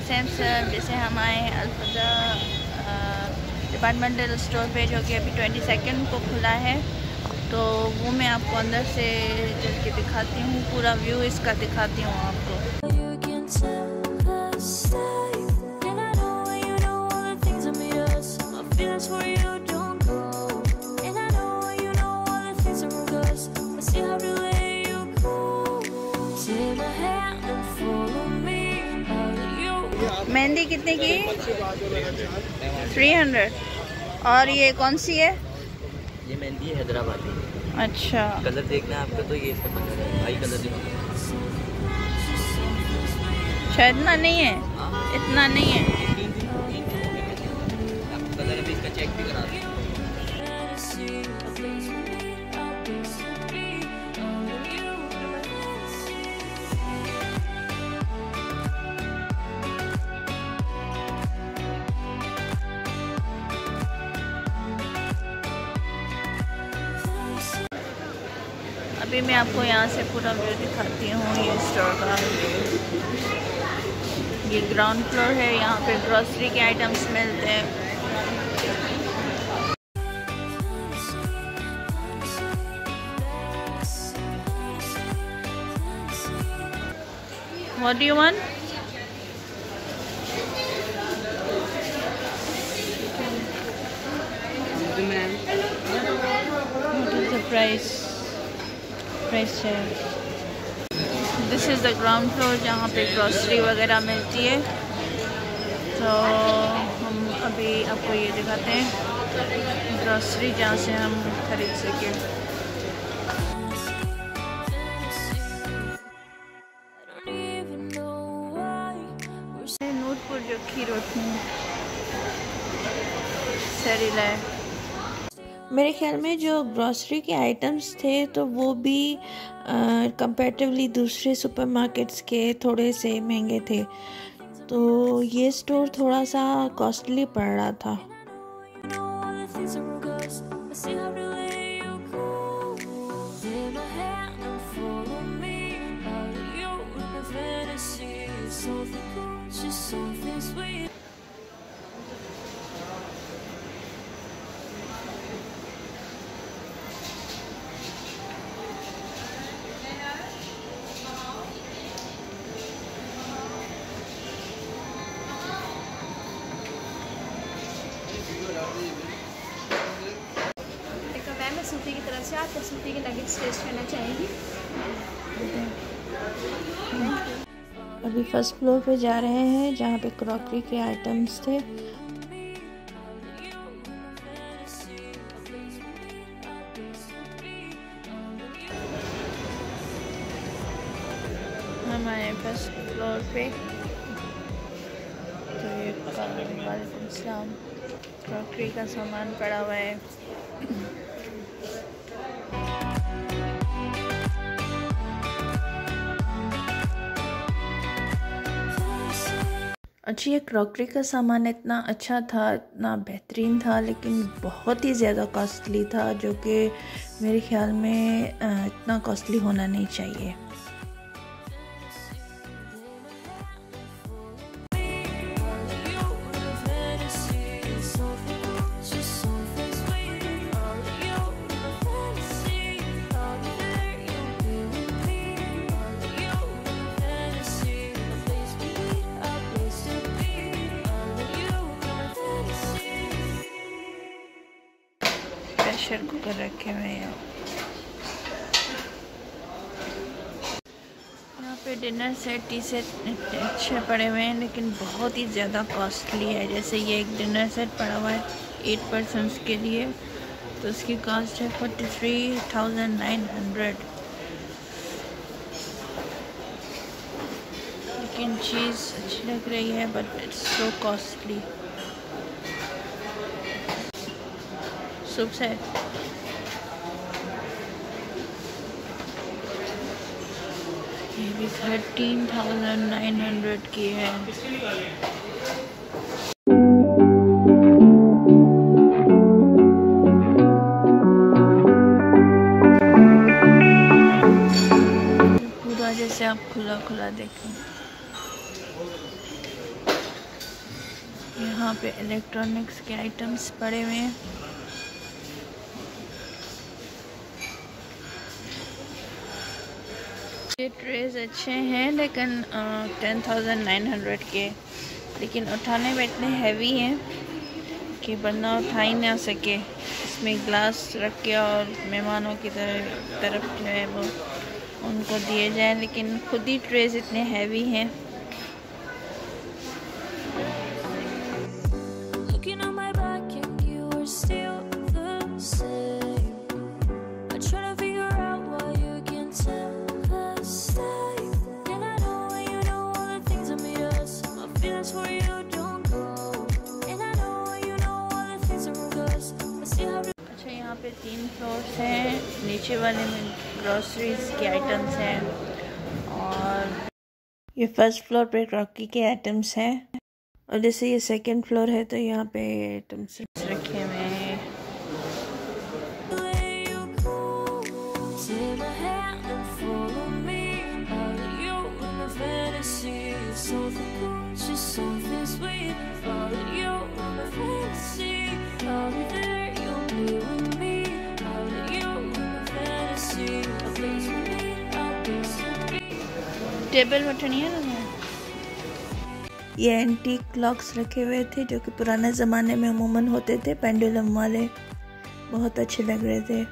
Same sir, जैसे हम आए अल्फजा डिपार्टमेंटल स्टोर पे, जो कि अभी 22 को खुला है। तो वो मैं आपको अंदर से चल के दिखाती हूँ, पूरा व्यू इसका दिखाती हूँ आपको। मेहंदी कितने की? 300। और ये कौन सी है? ये मेहंदी है हैदराबादी। अच्छा, कलर देखना है आपका, तो ये इसका कलर है, भाई कलर दिखाओ। शायद इतना नहीं है, इतना नहीं है। आपको कलर अभी इसका चेक भी करा दूँ। अभी मैं आपको यहाँ से पूरा व्यू दिखाती हूँ ये स्टोर का। ये ग्राउंड फ्लोर है, यहाँ पे ग्रोसरी के आइटम्स मिलते हैं। What do you want? What is the price? Price है। This is the ground floor, जहाँ पे ग्रोसरी वगैरह मिलती है। तो हम अभी आपको ये दिखाते हैं ग्रोसरी, जहाँ से हम खरीद सकें। नूरपुर जो खीर सेरिला। मेरे ख्याल में जो ग्रॉसरी के आइटम्स थे तो वो भी कंपैरेटिवली दूसरे सुपरमार्केट्स के थोड़े से महंगे थे, तो ये स्टोर थोड़ा सा कॉस्टली पड़ रहा था। सूफी की तरफ से आपको सूफी के नगेट्स टेस्ट करना चाहेंगी। अभी फर्स्ट फ्लोर पे जा रहे हैं, जहाँ पे क्रॉकरी के आइटम्स थे। हम आए फर्स्ट फ्लोर पे, तो ये वालेकुम सलाम, क्रॉकरी का सामान पड़ा हुआ है। अच्छा, ये क्रॉकरी का सामान इतना अच्छा था, इतना बेहतरीन था, लेकिन बहुत ही ज़्यादा कॉस्टली था, जो कि मेरे ख्याल में इतना कॉस्टली होना नहीं चाहिए। प्रेशर कुकर रखे हुए हैं यहाँ पे। डिनर सेट, टी सेट अच्छे पड़े हुए हैं, लेकिन बहुत ही ज़्यादा कॉस्टली है। जैसे ये एक डिनर सेट पड़ा हुआ है 8 पर्सन्स के लिए, तो उसकी कॉस्ट है 43,900। लेकिन चीज़ अच्छी लग रही है, but it's so costly. Soup set ये भी 13,900 की है। पूरा जैसे आप खुला खुला देखें। यहाँ पे इलेक्ट्रॉनिक्स के आइटम्स पड़े हुए हैं। ये ट्रेज अच्छे हैं लेकिन 10,900 के, लेकिन उठाने में इतने हैवी हैं कि बंदा उठा ही ना सके। इसमें ग्लास रख के और मेहमानों की तरफ जो है वो उनको दिए जाए, लेकिन खुद ही ट्रेज इतने हैवी हैं। अच्छा, यहाँ पे 3 फ्लोर्स हैं। नीचे वाले में ग्रोसरीज के आइटम्स हैं और ये फर्स्ट फ्लोर पे क्रॉकरी के आइटम्स हैं, और जैसे ये सेकंड फ्लोर है तो यहाँ पे आइटम्स रखे हुए हैं। टेबल बटनी है ना। ये एंटीक क्लॉक्स रखे हुए थे जो कि पुराने ज़माने में अमूमन होते थे, पेंडुलम वाले, बहुत अच्छे लग रहे थे।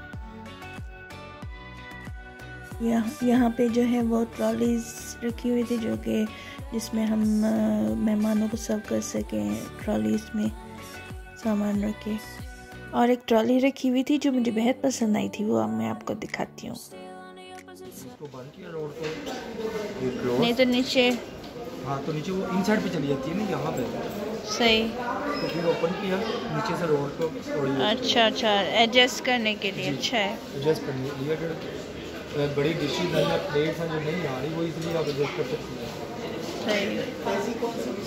यहाँ पे जो है वो ट्रॉलीज रखी हुई थी जो कि जिसमें हम मेहमानों को सर्व कर सकें। ट्रॉलीज में सामान रखे, और एक ट्रॉली रखी हुई थी जो मुझे बेहद पसंद आई थी, वो अब मैं आपको दिखाती हूँ। नहीं तो नीचे, हाँ तो नीचे वो इन साइड पे चली जाती है ना, यहाँ पे सही। तो फिर ओपन किया नीचे से रोड को। अच्छा अच्छा, एडजस्ट करने के लिए अच्छा है। एडजस्ट करने के लिए बड़ी डिशेज हैं, प्लेट्स हैं जो नहीं आ रही, वो इसलिए आप एडजस्ट कर सकते हैं। सही।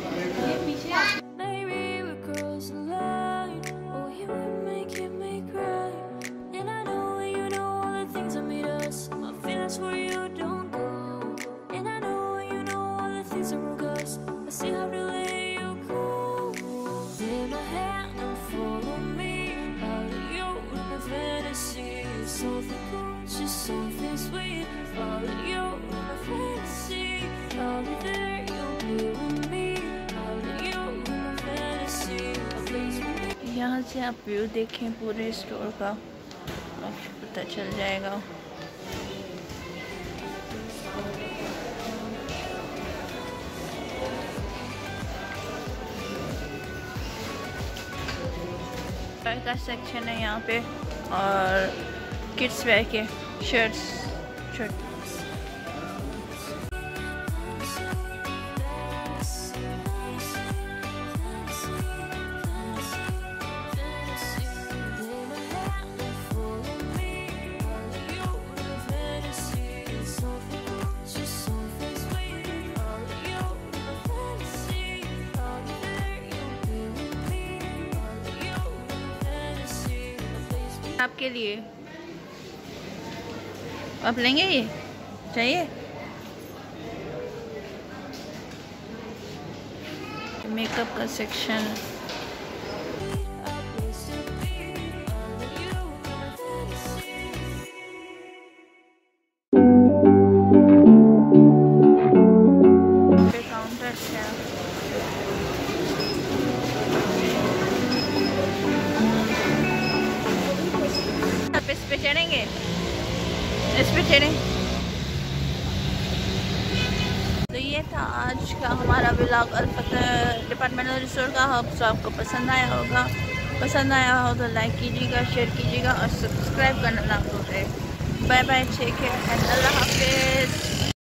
यहाँ से आप व्यू देखें पूरे स्टोर का, आपको पता चल जाएगा। टॉय का सेक्शन है यहाँ पे, और किड्स वेयर के शर्ट्स शर्ट। आपके लिए आप लेंगे, ये चाहिए? मेकअप का सेक्शन, काउंटर्स है। इस पे चढ़ेंगे, इस पे चढ़ें। तो ये था आज का हमारा व्लॉग अल-फतह डिपार्टमेंटल रिसोर्ट का। होप आपको पसंद आया होगा। पसंद आया हो तो लाइक कीजिएगा, शेयर कीजिएगा और सब्सक्राइब करना ना भूलें। बाय बाय, टेक केयर, अल्लाह हाफिज़।